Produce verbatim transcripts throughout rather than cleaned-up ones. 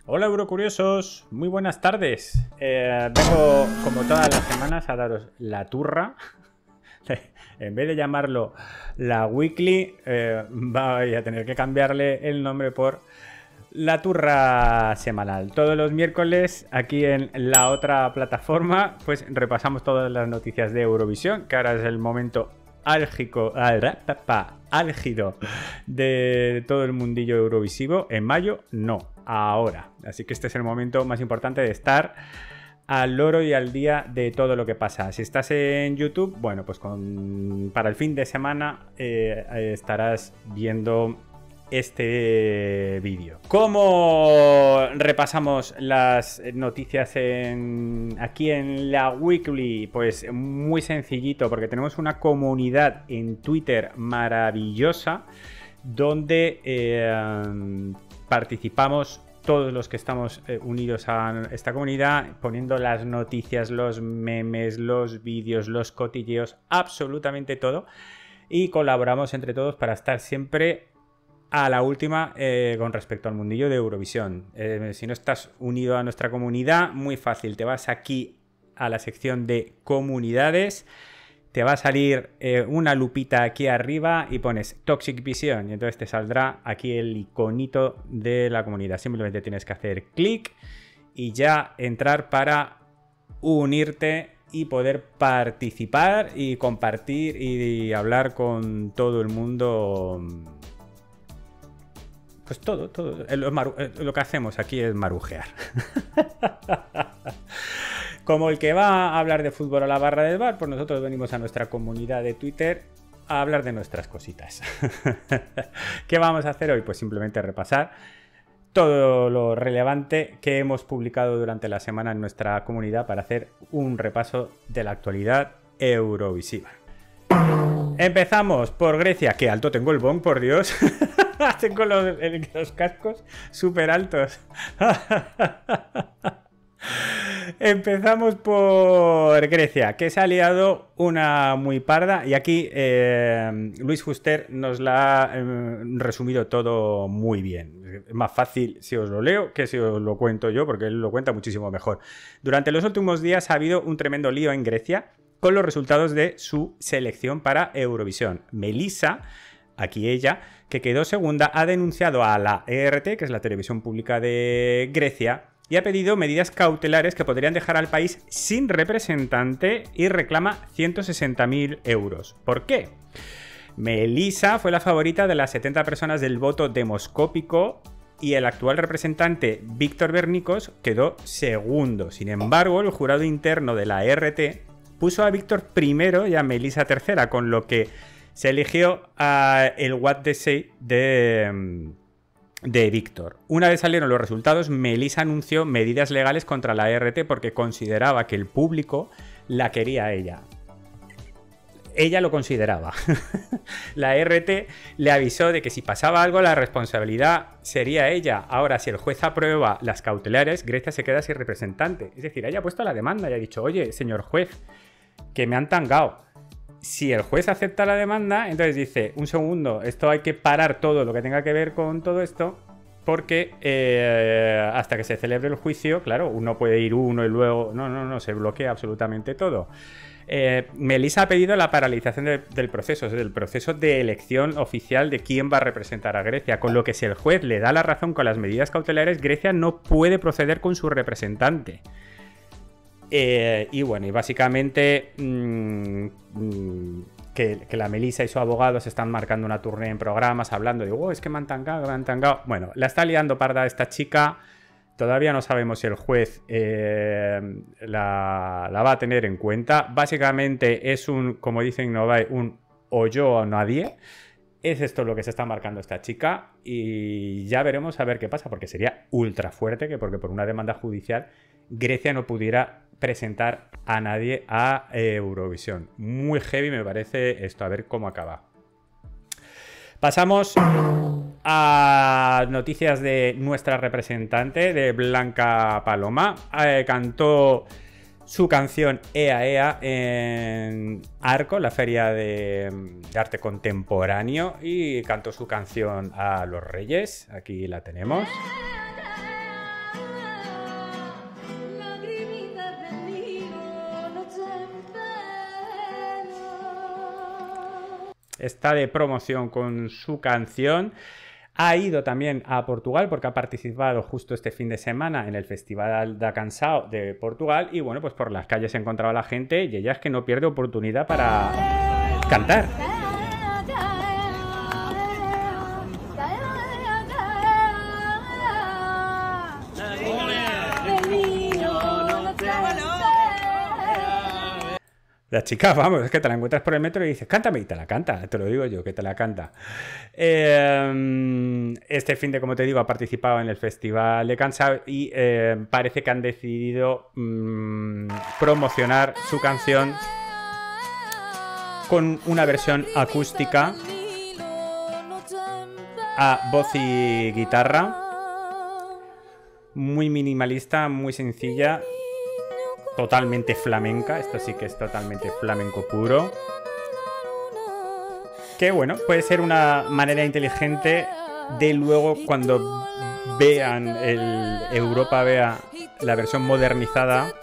Hola Eurocuriosos, muy buenas tardes. Eh, vengo como todas las semanas a daros la turra. En vez de llamarlo la Weekly, eh, voy a tener que cambiarle el nombre por la turra semanal. Todos los miércoles aquí en la otra plataforma pues repasamos todas las noticias de Eurovisión, que ahora es el momento álgico, álgido de todo el mundillo eurovisivo. En mayo no, ahora. Así que este es el momento más importante de estar al loro y al día de todo lo que pasa. Si estás en YouTube, bueno, pues con, para el fin de semana eh, estarás viendo este vídeo. ¿Cómo repasamos las noticias en, aquí en la Weekly? Pues muy sencillito, porque tenemos una comunidad en Twitter maravillosa donde eh, participamos todos los que estamos eh, unidos a esta comunidad, poniendo las noticias, los memes, los vídeos, los cotilleos, absolutamente todo, y colaboramos entre todos para estar siempre a la última eh, con respecto al mundillo de Eurovisión. Eh, si no estás unido a nuestra comunidad, muy fácil, te vas aquí a la sección de comunidades, te va a salir eh, una lupita aquí arriba y pones Toxic Vision y entonces te saldrá aquí el iconito de la comunidad. Simplemente tienes que hacer clic y ya entrar para unirte y poder participar y compartir y hablar con todo el mundo. Pues todo, todo. Lo que hacemos aquí es marujear. Como el que va a hablar de fútbol a la barra del bar, pues nosotros venimos a nuestra comunidad de Twitter a hablar de nuestras cositas. ¿Qué vamos a hacer hoy? Pues simplemente repasar todo lo relevante que hemos publicado durante la semana en nuestra comunidad para hacer un repaso de la actualidad eurovisiva. Empezamos por Grecia. ¡Qué alto tengo el bong, por Dios! Tengo los, los cascos súper altos. Empezamos por Grecia, que se ha liado una muy parda. Y aquí eh, Luis Fuster nos la ha eh, resumido todo muy bien. Es más fácil si os lo leo que si os lo cuento yo, porque él lo cuenta muchísimo mejor. Durante los últimos días ha habido un tremendo lío en Grecia con los resultados de su selección para Eurovisión. Melissa, aquí ella, que quedó segunda, ha denunciado a la E R T, que es la televisión pública de Grecia, y ha pedido medidas cautelares que podrían dejar al país sin representante y reclama ciento sesenta mil euros. ¿Por qué? Melissa fue la favorita de las setenta personas del voto demoscópico y el actual representante Víctor Bernicos quedó segundo. Sin embargo, el jurado interno de la E R T puso a Víctor primero y a Melissa tercera, con lo que se eligió a el What They Say de, de Víctor. Una vez salieron los resultados, Melissa anunció medidas legales contra la E R T porque consideraba que el público la quería a ella. Ella lo consideraba. La E R T le avisó de que si pasaba algo, la responsabilidad sería ella. Ahora, si el juez aprueba las cautelares, Grecia se queda sin representante. Es decir, ella ha puesto la demanda y ha dicho: oye, señor juez, que me han tangado. Si el juez acepta la demanda, entonces dice: un segundo, esto hay que parar todo lo que tenga que ver con todo esto, porque eh, hasta que se celebre el juicio, claro, uno puede ir uno y luego... No, no, no, se bloquea absolutamente todo. Eh, Melissa ha pedido la paralización de, del proceso, del proceso de elección oficial de quién va a representar a Grecia, con lo que si el juez le da la razón con las medidas cautelares, Grecia no puede proceder con su representante. Eh, y bueno, y básicamente mmm, mmm, que, que la Melissa y su abogado se están marcando una tournée en programas hablando de oh, es que me han tangado, me han tangado. Bueno, la está liando parda esta chica. Todavía no sabemos si el juez eh, la, la va a tener en cuenta. Básicamente es un, como dicen Novai, un o yo o nadie. Es esto lo que se está marcando esta chica y ya veremos a ver qué pasa, porque sería ultra fuerte que porque por una demanda judicial Grecia no pudiera presentar a nadie a Eurovisión. Muy heavy me parece esto, a ver cómo acaba. Pasamos a noticias de nuestra representante, de Blanca Paloma. Eh, cantó su canción Ea Ea en Arco, la feria de, de arte contemporáneo, y cantó su canción a los Reyes. Aquí la tenemos. está de promoción con su canción. Ha ido también a Portugal porque ha participado justo este fin de semana en el Festival da Canção de Portugal y bueno, pues por las calles se encontraba la gente y ella es que no pierde oportunidad para cantar. La chica, vamos, es que te la encuentras por el metro y dices, cántame, y te la canta, te lo digo yo, que te la canta. Eh, este fin de, como te digo, ha participado en el Festival de Canção y eh, parece que han decidido mmm, promocionar su canción con una versión acústica a voz y guitarra, muy minimalista, muy sencilla. Totalmente flamenca, esto sí que es totalmente flamenco puro. Que bueno, puede ser una manera inteligente de luego cuando vean, el Europa vea la versión modernizada,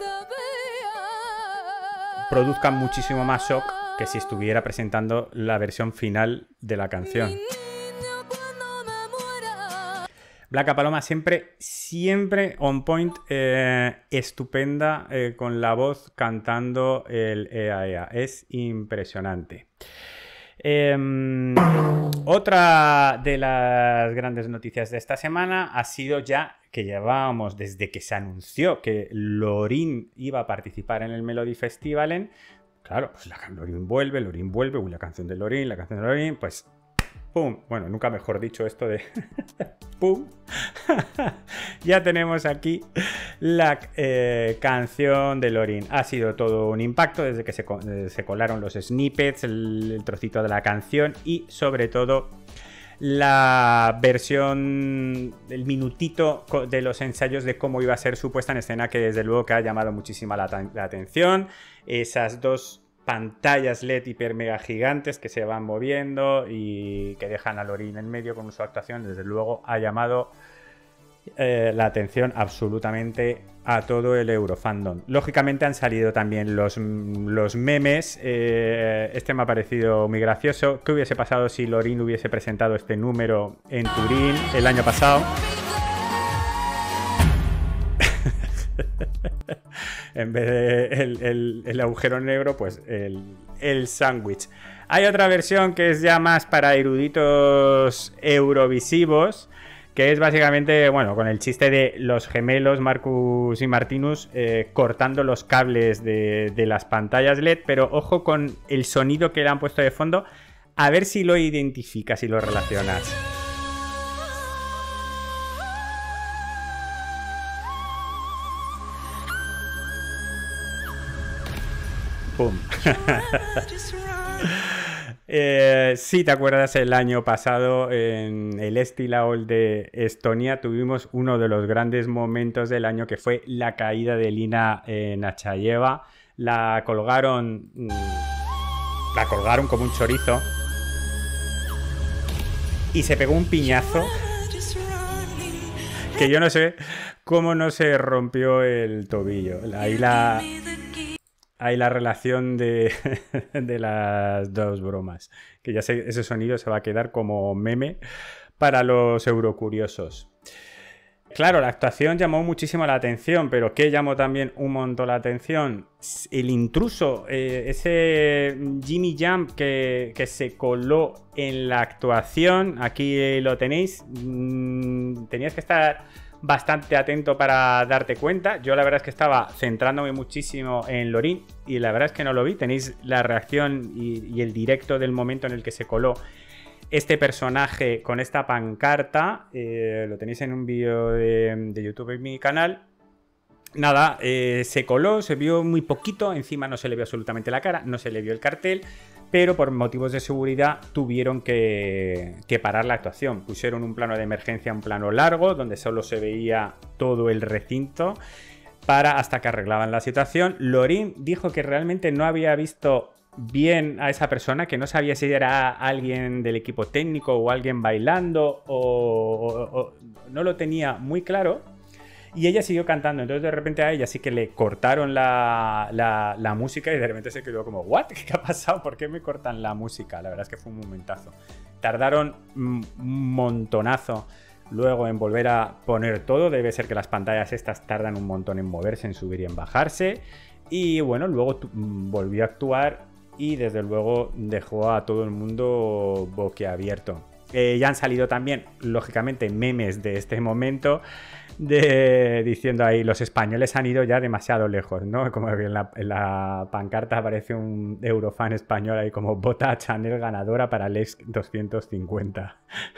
produzcan muchísimo más shock que si estuviera presentando la versión final de la canción. Blanca Paloma siempre, siempre on point, eh, estupenda, eh, con la voz cantando el Ea Ea. Es impresionante. Eh, otra de las grandes noticias de esta semana ha sido ya que llevábamos desde que se anunció que Lorin iba a participar en el Melody Festivalen. Claro, pues la Lorin vuelve, Lorin vuelve, uy, la canción de Lorin, la canción de Lorin, pues... ¡Pum! Bueno, nunca mejor dicho esto de... ¡Pum! Ya tenemos aquí la eh, canción de Lorin. Ha sido todo un impacto desde que se, eh, se colaron los snippets, el, el trocito de la canción y sobre todo la versión, el minutito de los ensayos de cómo iba a ser su puesta en escena, que desde luego que ha llamado muchísima la, la atención. Esas dos pantallas L E D hiper mega gigantes que se van moviendo y que dejan a Lorin en medio con su actuación, desde luego ha llamado eh, la atención absolutamente a todo el Eurofandom. Lógicamente han salido también los, los memes. Eh, este me ha parecido muy gracioso. ¿Qué hubiese pasado si Lorin hubiese presentado este número en Turín el año pasado? En vez de el, el, el agujero negro, pues el, el sándwich. Hay otra versión que es ya más para eruditos eurovisivos, que es básicamente, bueno, con el chiste de los gemelos Marcus y Martinus eh, cortando los cables de, de las pantallas L E D, pero ojo con el sonido que le han puesto de fondo, a ver si lo identificas y lo relacionas. ¡Pum! eh, si te acuerdas, el año pasado en el Estilaol de Estonia tuvimos uno de los grandes momentos del año, que fue la caída de Lina eh, Nachayeva. La colgaron, la colgaron como un chorizo y se pegó un piñazo que yo no sé cómo no se rompió el tobillo. Ahí la... Hay la relación de, de las dos bromas. Que ya sé, ese sonido se va a quedar como meme para los eurocuriosos. Claro, la actuación llamó muchísimo la atención, pero ¿qué llamó también un montón la atención? El intruso, eh, ese Jimmy Jump que, que se coló en la actuación. Aquí lo tenéis. Mm, tenías que estar bastante atento para darte cuenta. Yo la verdad es que estaba centrándome muchísimo en Lorin y la verdad es que no lo vi. Tenéis la reacción y, y el directo del momento en el que se coló este personaje con esta pancarta. Eh, lo tenéis en un vídeo de, de YouTube en mi canal. Nada, eh, se coló, se vio muy poquito, encima no se le vio absolutamente la cara, no se le vio el cartel, pero por motivos de seguridad tuvieron que, que parar la actuación. Pusieron un plano de emergencia, un plano largo, donde solo se veía todo el recinto, para hasta que arreglaban la situación. Lorin dijo que realmente no había visto bien a esa persona, que no sabía si era alguien del equipo técnico o alguien bailando, o, o, o no lo tenía muy claro. Y ella siguió cantando, entonces de repente a ella sí que le cortaron la, la, la música y de repente se quedó como, ¿what? ¿Qué ha pasado? ¿Por qué me cortan la música? La verdad es que fue un momentazo. Tardaron un montonazo luego en volver a poner todo. Debe ser que las pantallas estas tardan un montón en moverse, en subir y en bajarse. Y bueno, luego volvió a actuar y desde luego dejó a todo el mundo boquiabierto. Eh, ya han salido también, lógicamente, memes de este momento. De, diciendo ahí, los españoles han ido ya demasiado lejos, ¿no? Como que en la, en la pancarta aparece un eurofan español ahí como vota a Chanel ganadora para el E S C doscientos cincuenta.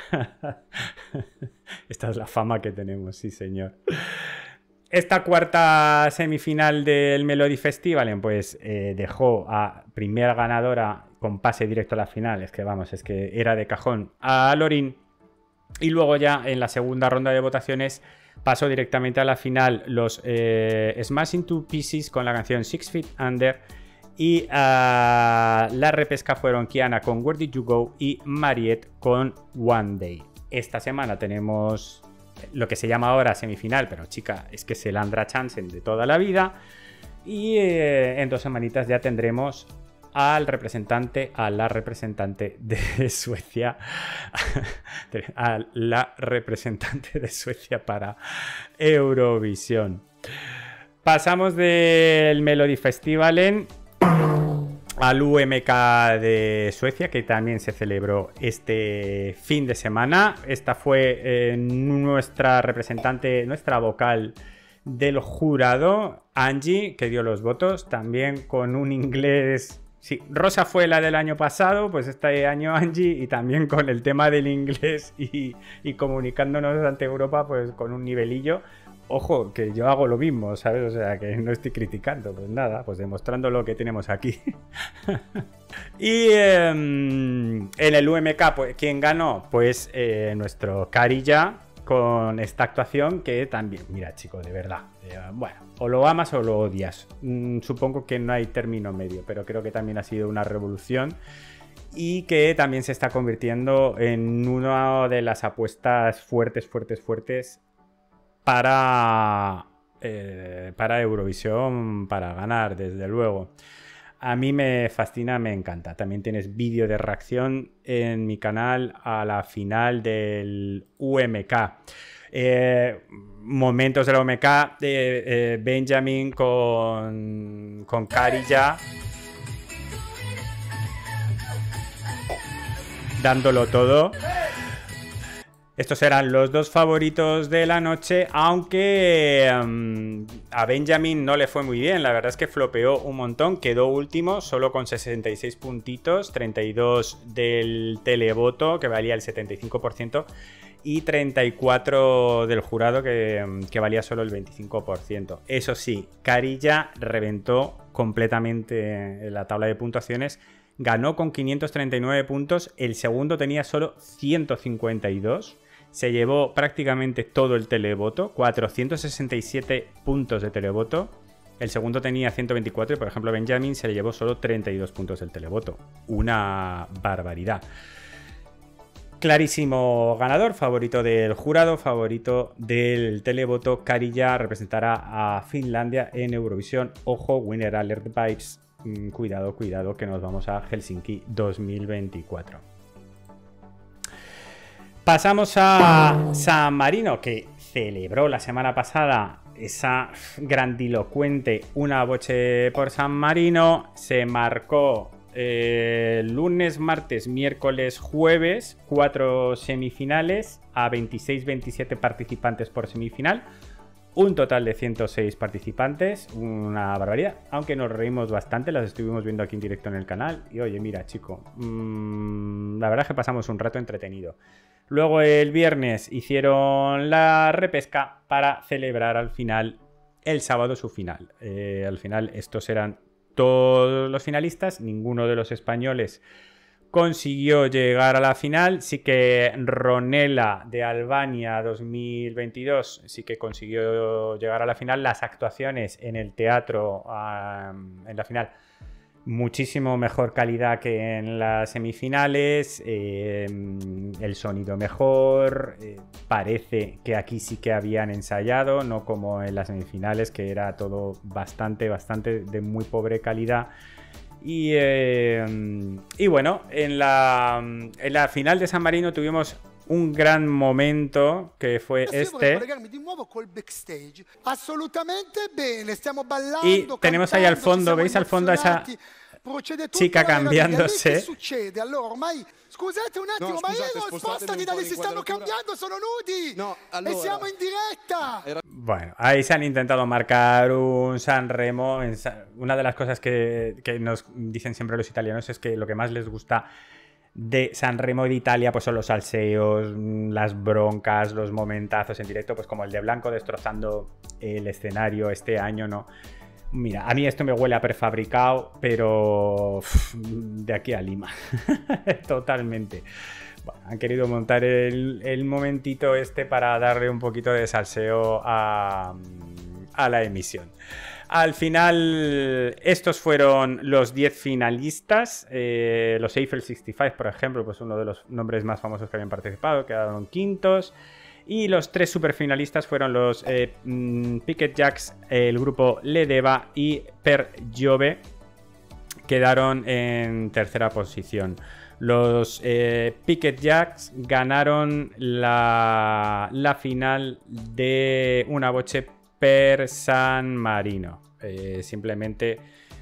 Esta es la fama que tenemos, sí señor. Esta cuarta semifinal del Melody Festival, pues eh, dejó a primera ganadora con pase directo a la final, es que vamos, es que era de cajón, a Lorin. Y luego ya en la segunda ronda de votaciones pasó directamente a la final los eh, Smash Into Pieces con la canción Six Feet Under y uh, la repesca fueron Kiana con Where Did You Go y Mariette con One Day. Esta semana tenemos lo que se llama ahora semifinal, pero chica, es que es el Andra Chansen de toda la vida y eh, en dos semanitas ya tendremos al representante, a la representante de Suecia, a la representante de Suecia para Eurovisión. Pasamos del Melody Festival en al U M K de Suecia, que también se celebró este fin de semana. Esta fue eh, nuestra representante, nuestra vocal del jurado, Angie, que dio los votos, también con un inglés. Sí, Rosa fue la del año pasado, pues este año Angie, y también con el tema del inglés y, y comunicándonos ante Europa, pues con un nivelillo. Ojo, que yo hago lo mismo, ¿sabes? O sea, que no estoy criticando, pues nada, pues demostrando lo que tenemos aquí. Y eh, en el U M K, pues, ¿quién ganó? Pues eh, nuestro Karija, con esta actuación que también, mira chico, de verdad, eh, bueno, o lo amas o lo odias. Mm, supongo que no hay término medio, pero creo que también ha sido una revolución y que también se está convirtiendo en una de las apuestas fuertes, fuertes, fuertes para, eh, para Eurovisión, para ganar, desde luego. A mí me fascina, me encanta. También tienes vídeo de reacción en mi canal a la final del U M K. Eh, momentos de la U M K de eh, Benjamin con, con Karija dándolo todo. Estos eran los dos favoritos de la noche, aunque um, a Benjamin no le fue muy bien. La verdad es que flopeó un montón, quedó último, solo con sesenta y seis puntitos, treinta y dos del televoto, que valía el setenta y cinco por ciento, y treinta y cuatro del jurado, que, que valía solo el veinticinco por ciento. Eso sí, Karija reventó completamente la tabla de puntuaciones. Ganó con quinientos treinta y nueve puntos, el segundo tenía solo ciento cincuenta y dos, se llevó prácticamente todo el televoto, cuatrocientos sesenta y siete puntos de televoto, el segundo tenía ciento veinticuatro y por ejemplo Benjamin se le llevó solo treinta y dos puntos del televoto, una barbaridad. Clarísimo ganador, favorito del jurado, favorito del televoto. Karija representará a Finlandia en Eurovisión. Ojo, Winner Alert Vibes. Cuidado, cuidado, que nos vamos a Helsinki dos mil veinticuatro. Pasamos a San Marino, que celebró la semana pasada esa grandilocuente Una Voce por San Marino. Se marcó eh, lunes, martes, miércoles, jueves, cuatro semifinales a veintiséis veintisiete participantes por semifinal. Un total de ciento seis participantes, una barbaridad, aunque nos reímos bastante, las estuvimos viendo aquí en directo en el canal. Y oye, mira chico, mmm, la verdad es que pasamos un rato entretenido. Luego el viernes hicieron la repesca para celebrar al final, el sábado, su final. Eh, al final estos eran todos los finalistas, ninguno de los españoles consiguió llegar a la final. Sí que Ronela de Albania dos mil veintidós sí que consiguió llegar a la final. Las actuaciones en el teatro um, en la final muchísimo mejor calidad que en las semifinales, eh, el sonido mejor, eh, parece que aquí sí que habían ensayado, no como en las semifinales, que era todo bastante, bastante de muy pobre calidad. Y, eh, y bueno, en la, en la final de San Marino tuvimos un gran momento que fue este. Y tenemos ahí al fondo, ¿veis al fondo a esa chica cambiándose? Scusate un attimo, no, scusate, ma io spostati da lì, si stanno cambiando, sono nudi no, allora... e siamo in diretta. Bueno, ahí se han intentado marcar un San Remo. Una de las cosas que, que nos dicen siempre los italianos es que lo que más les gusta de San Remo de Italia pues son los salseos, las broncas, los momentazos en directo, pues como el de Blanco destrozando el escenario este año, ¿no? Mira, a mí esto me huele a prefabricado, pero uff, de aquí a Lima. Totalmente. Bueno, han querido montar el, el momentito este para darle un poquito de salseo a, a la emisión. Al final, estos fueron los diez finalistas. Eh, los Eiffel sesenta y cinco, por ejemplo, pues uno de los nombres más famosos que habían participado, quedaron quintos. Y los tres superfinalistas fueron los eh, Piquet Jacks, el grupo Ledeva y Per Giove, quedaron en tercera posición. Los eh, Piquet Jacks ganaron la, la final de una Voce per San Marino. Eh, simplemente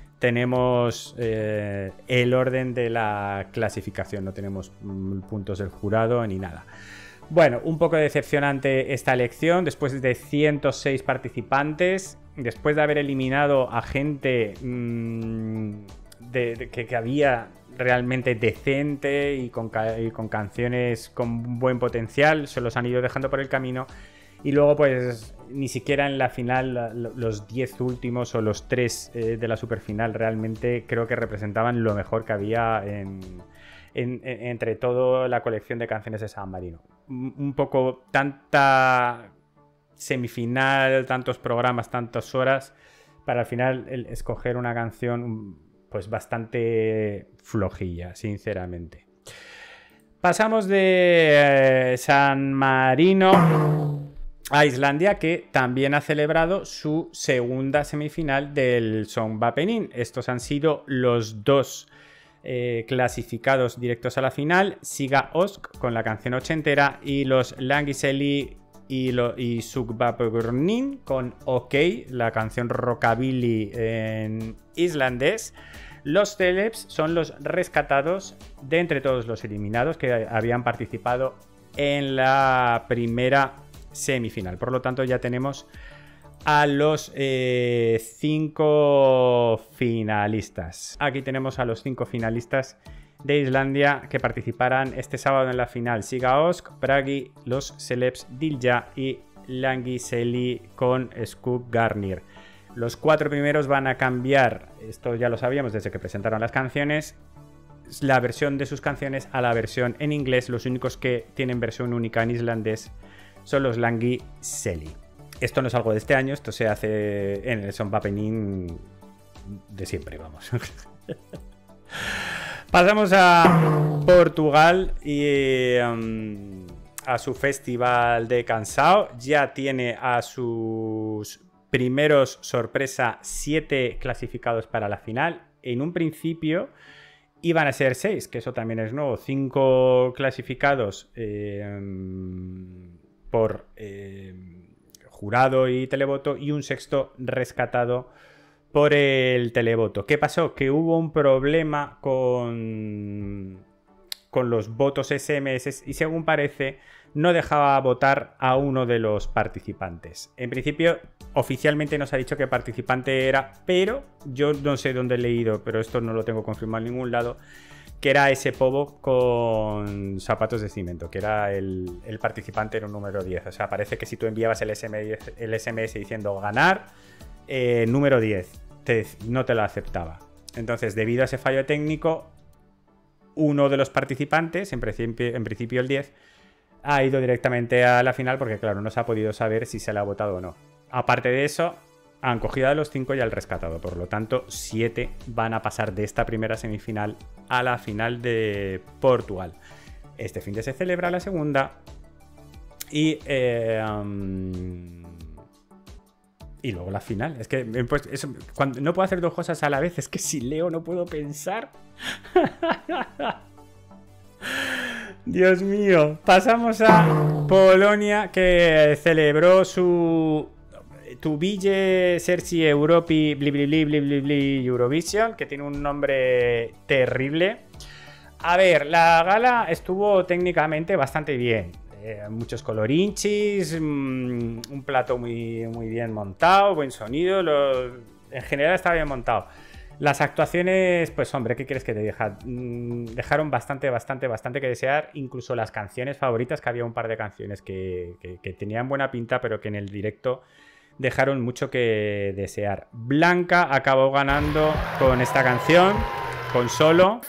tenemos eh, el orden de la clasificación, no tenemos mm, puntos del jurado ni nada. Bueno, un poco decepcionante esta elección, después de ciento seis participantes, después de haber eliminado a gente mmm, de, de, que, que había realmente decente y con, y con canciones con buen potencial, se los han ido dejando por el camino. Y luego, pues, ni siquiera en la final, los diez últimos o los tres eh, de la superfinal realmente creo que representaban lo mejor que había en... En, en, entre toda la colección de canciones de San Marino. Un, un poco tanta semifinal, tantos programas, tantas horas, para al final el escoger una canción pues bastante flojilla, sinceramente. Pasamos de eh, San Marino a Islandia, que también ha celebrado su segunda semifinal del Songvapenin. Estos han sido los dos Eh, clasificados directos a la final, Siga Osk con la canción ochentera y los Langiseli y, y Sugvapurnin con OK, la canción rockabilly en islandés. Los Celebs son los rescatados de entre todos los eliminados que habían participado en la primera semifinal. Por lo tanto, ya tenemos a los eh, cinco finalistas. Aquí tenemos a los cinco finalistas de Islandia que participarán este sábado en la final. Siga Osk, Bragi, los Celebs, Dilja y Langiseli con Skuggarnir. Los cuatro primeros van a cambiar, esto ya lo sabíamos desde que presentaron las canciones, la versión de sus canciones a la versión en inglés. Los únicos que tienen versión única en islandés son los Langiseli. Esto no es algo de este año, esto se hace en el Songvapenin de siempre, vamos. Pasamos a Portugal y um, a su festival de Canção. Ya tiene a sus primeros, sorpresa, siete clasificados para la final. En un principio iban a ser seis, que eso también es nuevo. Cinco clasificados eh, por... Eh, jurado y televoto, y un sexto rescatado por el televoto. ¿Qué pasó? Que hubo un problema con, con los votos S M S y, según parece, no dejaba votar a uno de los participantes. En principio, oficialmente nos ha dicho qué participante era, pero yo no sé dónde he leído, pero esto no lo tengo confirmado en ningún lado, que era ese Povo con zapatos de cemento, que era el, el participante en un número diez. O sea, parece que si tú enviabas el S M S, el S M S diciendo ganar, eh, número diez, te, no te lo aceptaba. Entonces, debido a ese fallo técnico, uno de los participantes, en principio, en principio el diez, ha ido directamente a la final porque, claro, no se ha podido saber si se le ha votado o no. Aparte de eso, han cogido a los cinco y al rescatado. Por lo tanto, siete van a pasar de esta primera semifinal a la final de Portugal. Este fin de se celebra la segunda. Y, eh, um, y luego la final. Es que pues, eso, cuando, no puedo hacer dos cosas a la vez. Es que si leo no puedo pensar. Dios mío. Pasamos a Polonia, que celebró su Tubille Serci Europi bli bli bli bli bli bli Eurovision, que tiene un nombre terrible. A ver, la gala estuvo técnicamente bastante bien. Eh, muchos colorinchis, mmm, un plato muy, muy bien montado, buen sonido. Lo, en general estaba bien montado. Las actuaciones, pues hombre, ¿qué quieres que te deja? Mm, dejaron bastante, bastante, bastante que desear. Incluso las canciones favoritas, que había un par de canciones que, que, que tenían buena pinta, pero que en el directo dejaron mucho que desear. Blanca acabó ganando con esta canción, con Solo.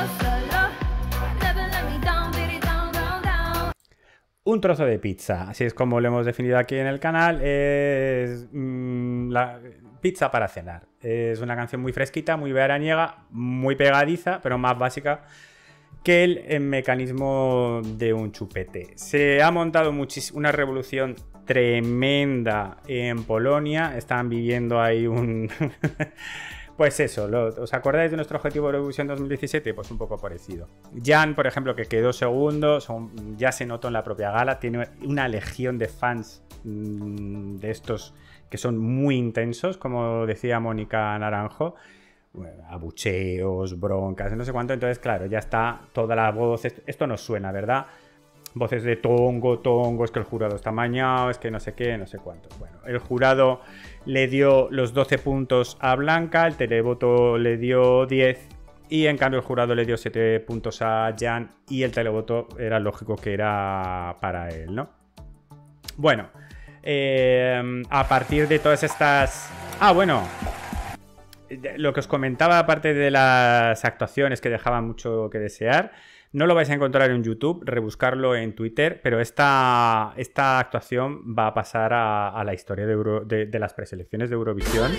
Un trozo de pizza, así es como lo hemos definido aquí en el canal. Es mmm, la pizza para cenar. Es una canción muy fresquita, muy veraniega, muy pegadiza, pero más básica que el, el mecanismo de un chupete. Se ha montado una revolución tremenda en Polonia. Están viviendo ahí un... Pues eso, lo, ¿os acordáis de nuestro objetivo de Eurovisión dos mil diecisiete? Pues un poco parecido. Jan, por ejemplo, que quedó segundo, son, ya se notó en la propia gala, tiene una legión de fans mmm, de estos que son muy intensos, como decía Mónica Naranjo. Bueno, abucheos, broncas, no sé cuánto. Entonces, claro, ya está toda la voz. Esto nos suena, ¿verdad? Voces de tongo, tongo, es que el jurado está amañado, es que no sé qué, no sé cuánto. Bueno, el jurado le dio los doce puntos a Blanca, el televoto le dio diez y en cambio el jurado le dio siete puntos a Jan y el televoto era lógico que era para él, ¿no? Bueno, eh, a partir de todas estas... Ah, bueno, lo que os comentaba, aparte de las actuaciones que dejaban mucho que desear, no lo vais a encontrar en YouTube, rebuscarlo en Twitter, pero esta, esta actuación va a pasar a, a la historia de, Euro, de, de las preselecciones de Eurovisión.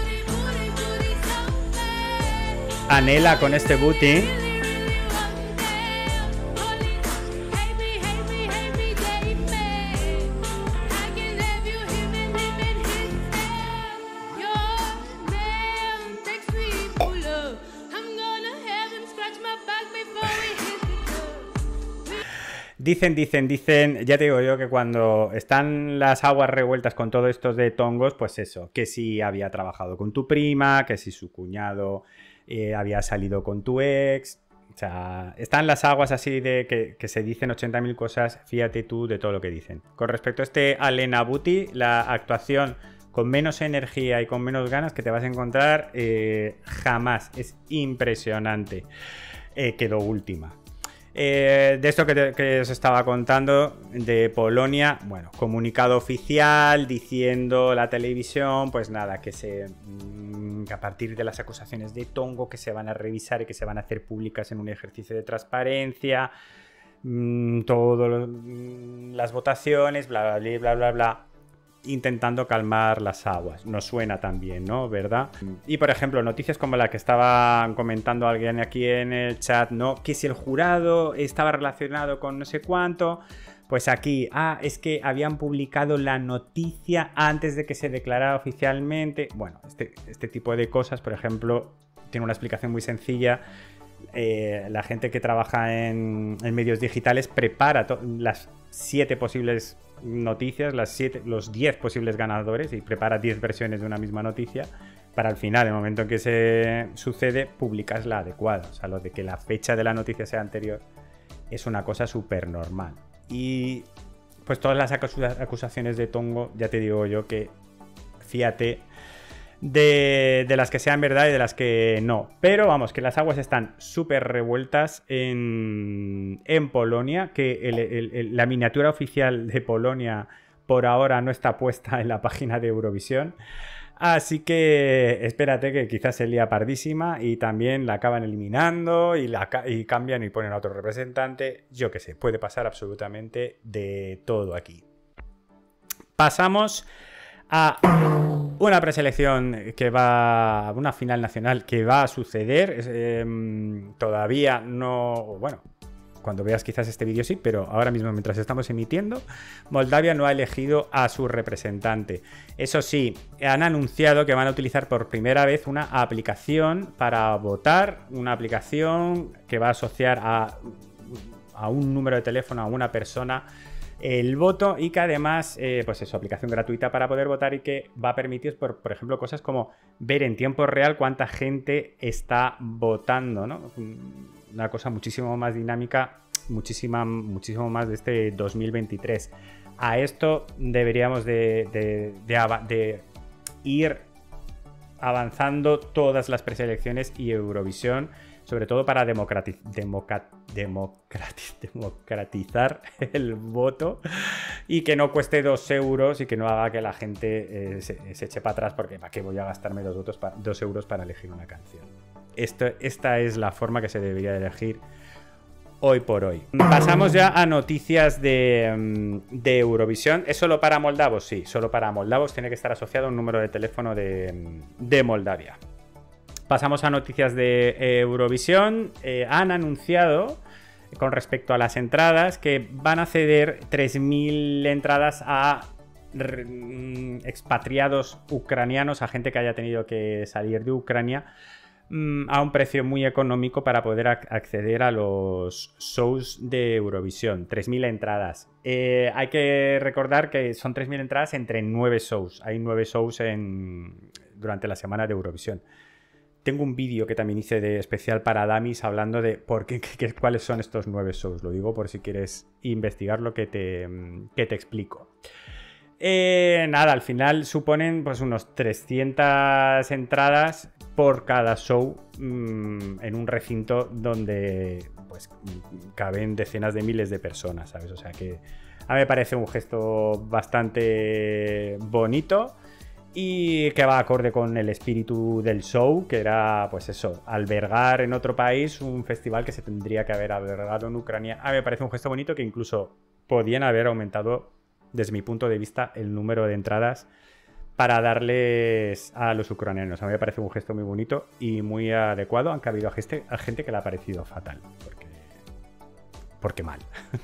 Anhela con este booty. Dicen, dicen, dicen, ya te digo yo que cuando están las aguas revueltas con todo esto de tongos, pues eso, que si había trabajado con tu prima, que si su cuñado eh, había salido con tu ex, o sea, están las aguas así de que, que se dicen ochenta mil cosas, fíjate tú de todo lo que dicen. Con respecto a este Alena Buti, la actuación con menos energía y con menos ganas que te vas a encontrar eh, jamás, es impresionante, eh, quedó última. Eh, de esto que, te, que os estaba contando de Polonia, bueno, comunicado oficial diciendo la televisión, pues nada, que se que a partir de las acusaciones de tongo que se van a revisar y que se van a hacer públicas en un ejercicio de transparencia, mmm, todas las votaciones, bla, bla, bla, bla, bla, intentando calmar las aguas. Nos suena también, ¿no? ¿Verdad? Y por ejemplo, noticias como la que estaba comentando alguien aquí en el chat, ¿no? Que si el jurado estaba relacionado con no sé cuánto, pues aquí, ah, es que habían publicado la noticia antes de que se declarara oficialmente. Bueno, este, este tipo de cosas, por ejemplo, tiene una explicación muy sencilla. Eh, la gente que trabaja en, en medios digitales prepara las siete posibles noticias, las siete, los diez posibles ganadores y prepara diez versiones de una misma noticia para al final, en el momento en que se sucede, publicas la adecuada. O sea, lo de que la fecha de la noticia sea anterior es una cosa súper normal. Y pues todas las acusaciones de tongo, ya te digo yo que fíjate de, de las que sean verdad y de las que no. Pero vamos, que las aguas están súper revueltas en, en Polonia, que el, el, el, la miniatura oficial de Polonia por ahora no está puesta en la página de Eurovisión. Así que espérate que quizás se lía pardísima y también la acaban eliminando y, la, y cambian y ponen a otro representante. Yo qué sé, puede pasar absolutamente de todo aquí. Pasamos a Una preselección que va, una final nacional que va a suceder, eh, todavía no, bueno, cuando veas quizás este vídeo sí, pero ahora mismo mientras estamos emitiendo, Moldavia no ha elegido a su representante. Eso sí, han anunciado que van a utilizar por primera vez una aplicación para votar, una aplicación que va a asociar a, a un número de teléfono, a una persona, el voto, y que además, eh, pues eso, aplicación gratuita para poder votar, y que va a permitir, por, por ejemplo, cosas como ver en tiempo real cuánta gente está votando, ¿no? Una cosa muchísimo más dinámica, muchísima, muchísimo más de este dos mil veintitrés. A esto deberíamos de, de, de, de ir avanzando todas las preselecciones y Eurovisión, sobre todo para democratiz democrat democratiz democratizar el voto, y que no cueste dos euros y que no haga que la gente eh, se, se eche para atrás, porque ¿para qué voy a gastarme dos, votos pa dos euros para elegir una canción? Esto, esta es la forma que se debería elegir hoy por hoy. Pasamos ya a noticias de, de Eurovisión. ¿Es solo para moldavos? Sí, solo para moldavos. Tiene que estar asociado a un número de teléfono de, de Moldavia. Pasamos a noticias de Eurovisión. Eh, han anunciado, con respecto a las entradas, que van a ceder tres mil entradas a expatriados ucranianos, a gente que haya tenido que salir de Ucrania, a un precio muy económico para poder acceder a los shows de Eurovisión. tres mil entradas. Eh, hay que recordar que son tres mil entradas entre nueve shows. Hay nueve shows en, durante la semana de Eurovisión. Tengo un vídeo que también hice de especial para Damis hablando de por qué, qué, cuáles son estos nueve shows. Lo digo por si quieres investigar lo que te, que te explico. Eh, nada, al final suponen pues unos trescientas entradas por cada show, mmm, en un recinto donde pues caben decenas de miles de personas, ¿sabes? O sea que a mí me parece un gesto bastante bonito y que va acorde con el espíritu del show, que era pues eso, albergar en otro país un festival que se tendría que haber albergado en Ucrania. A mí me parece un gesto bonito, que incluso podían haber aumentado, desde mi punto de vista, el número de entradas para darles a los ucranianos. A mí me parece un gesto muy bonito y muy adecuado, aunque ha habido a gente, a gente que le ha parecido fatal, porque, porque mal.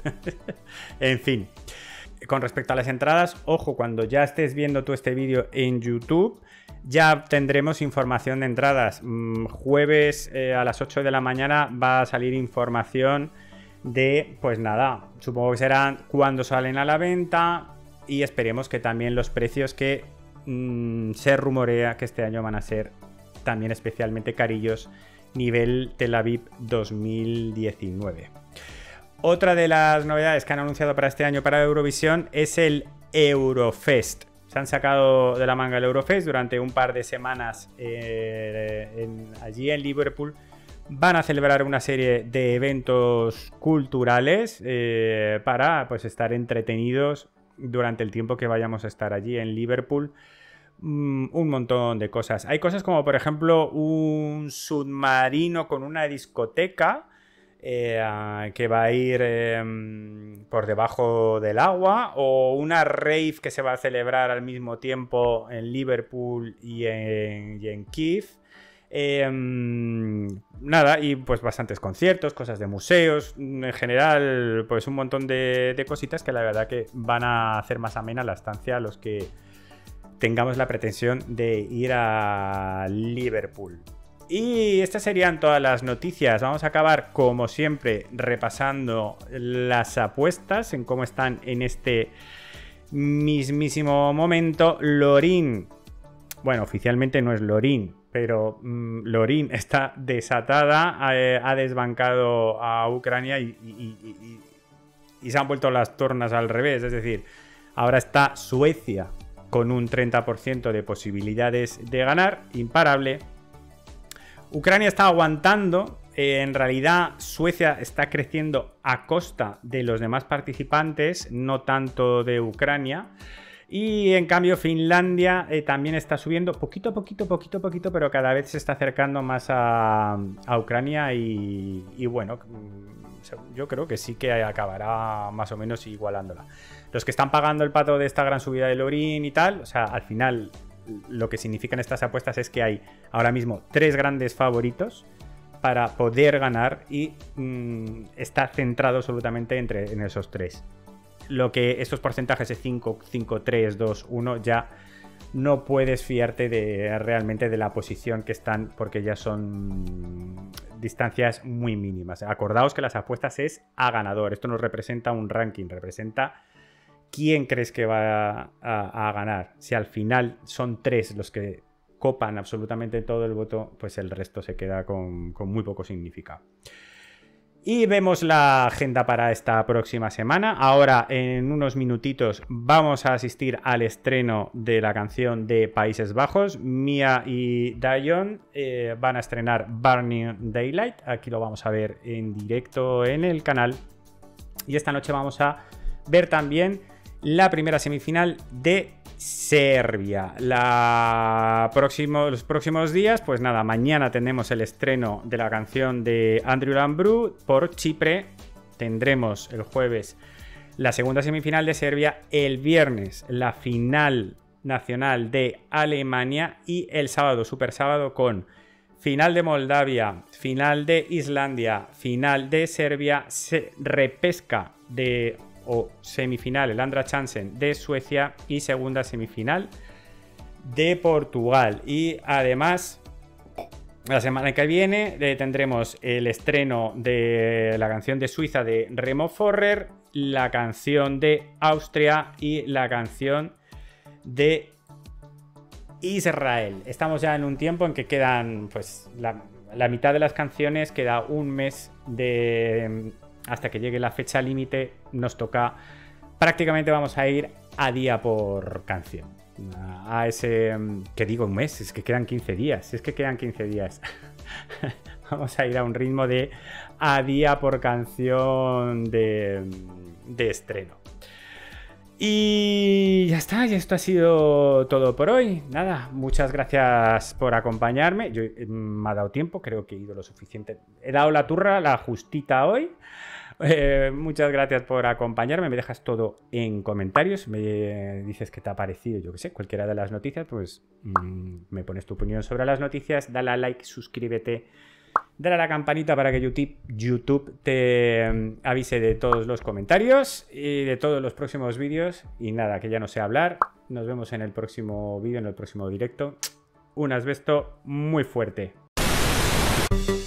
En fin, con respecto a las entradas, ojo, cuando ya estés viendo tú este vídeo en YouTube, ya tendremos información de entradas. Mm, jueves eh, a las ocho de la mañana va a salir información de, pues nada, supongo que serán cuando salen a la venta, y esperemos que también los precios, que mmm, se rumorea que este año van a ser también especialmente carillos, nivel Tel Aviv dos mil diecinueve. Otra de las novedades que han anunciado para este año para Eurovisión es el Eurofest. Se han sacado de la manga el Eurofest durante un par de semanas eh, en, allí en Liverpool. Van a celebrar una serie de eventos culturales eh, para pues, estar entretenidos durante el tiempo que vayamos a estar allí en Liverpool. Mm, un montón de cosas. Hay cosas como, por ejemplo, un submarino con una discoteca eh, que va a ir eh, por debajo del agua, o una rave que se va a celebrar al mismo tiempo en Liverpool y en, y en Kiev. Eh, nada, y pues bastantes conciertos, cosas de museos, en general pues un montón de, de cositas que la verdad que van a hacer más amena la estancia a los que tengamos la pretensión de ir a Liverpool. Y estas serían todas las noticias. Vamos a acabar como siempre repasando las apuestas en cómo están en este mismísimo momento. Loreen, bueno, oficialmente no es Loreen, pero mmm, Loreen está desatada, eh, ha desbancado a Ucrania y, y, y, y, y se han vuelto las tornas al revés. Es decir, ahora está Suecia con un treinta por ciento de posibilidades de ganar, imparable. Ucrania está aguantando. Eh, en realidad, Suecia está creciendo a costa de los demás participantes, no tanto de Ucrania. Y en cambio Finlandia eh, también está subiendo poquito a poquito, poquito a poquito, pero cada vez se está acercando más a, a Ucrania y, y bueno, yo creo que sí que acabará más o menos igualándola. Los que están pagando el pato de esta gran subida de Loreen y tal, o sea, al final lo que significan estas apuestas es que hay ahora mismo tres grandes favoritos para poder ganar y mmm, está centrado absolutamente entre, en esos tres. Lo que estos porcentajes de cinco, cinco, tres, dos, uno ya no puedes fiarte de realmente de la posición que están, porque ya son distancias muy mínimas. Acordaos que las apuestas es a ganador. Esto no representa un ranking, representa quién crees que va a, a ganar. Si al final son tres los que copan absolutamente todo el voto, pues el resto se queda con, con muy poco significado. Y vemos la agenda para esta próxima semana. Ahora, en unos minutitos, vamos a asistir al estreno de la canción de Países Bajos. Mia y Dayon eh, van a estrenar Burning Daylight. Aquí lo vamos a ver en directo en el canal. Y esta noche vamos a ver también la primera semifinal de Serbia. La próximo, los próximos días, pues nada, mañana tenemos el estreno de la canción de Andrew Lambrou por Chipre. Tendremos el jueves la segunda semifinal de Serbia, el viernes la final nacional de Alemania y el sábado, super sábado, con final de Moldavia, final de Islandia, final de Serbia, se repesca de o semifinal, el Andra Chansen de Suecia y segunda semifinal de Portugal. Y además, la semana que viene eh, tendremos el estreno de la canción de Suiza de Remo Forrer, la canción de Austria y la canción de Israel. Estamos ya en un tiempo en que quedan pues la, la mitad de las canciones, queda un mes de... hasta que llegue la fecha límite. Nos toca, prácticamente vamos a ir a día por canción, a ese, que digo un mes, es que quedan quince días, es que quedan quince días. Vamos a ir a un ritmo de a día por canción de, de estreno. Y ya está, y esto ha sido todo por hoy. Nada, muchas gracias por acompañarme. Yo, me ha dado tiempo, creo que he ido lo suficiente. He dado la turra, la justita hoy. Eh, muchas gracias por acompañarme. Me dejas todo en comentarios. Me dices qué te ha parecido, yo que sé, cualquiera de las noticias. Pues mmm, me pones tu opinión sobre las noticias. Dale a like, suscríbete. Dale a la campanita para que YouTube, YouTube te um, avise de todos los comentarios y de todos los próximos vídeos. Y nada, que ya no sé hablar. Nos vemos en el próximo vídeo, en el próximo directo. Un asbesto muy fuerte.